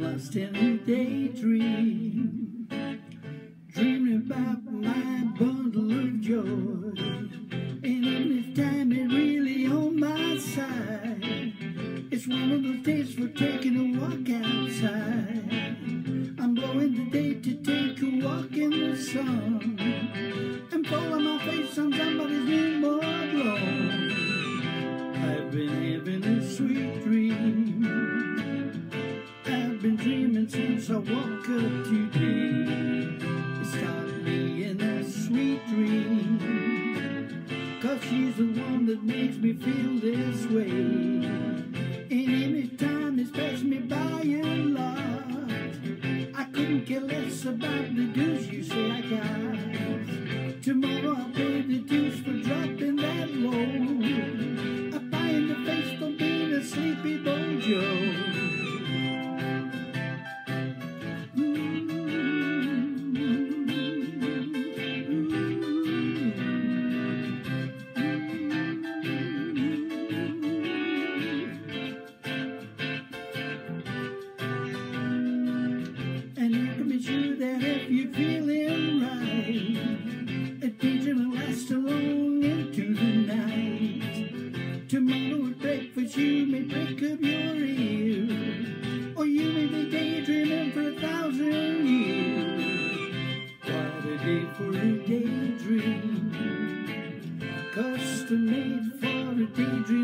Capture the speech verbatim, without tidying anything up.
lost in a daydream, dreaming about my bundle of joy. And every time it really on my side, it's one of those days for taking a walk outside. I'm blowing the day to take a walk in the sun and falling my face on somebody's new mud lawn. I've been having a sweet dream. I've been dreaming since I woke up today. It stopped me in a sweet dream, 'cause she's the one that makes me feel this way. And any time it's passed me by a lot, I couldn't care less about the dues you say I got. Tomorrow I'll pay the dues for dropping that load. I pie in the face for being a sleepy bojo. And you can be sure that if you're feeling right, a daydream will last along into the night. Tomorrow at breakfast you may break up your ear, or you may be daydreaming for a thousand years. What a day for a daydream, custom made for a daydream.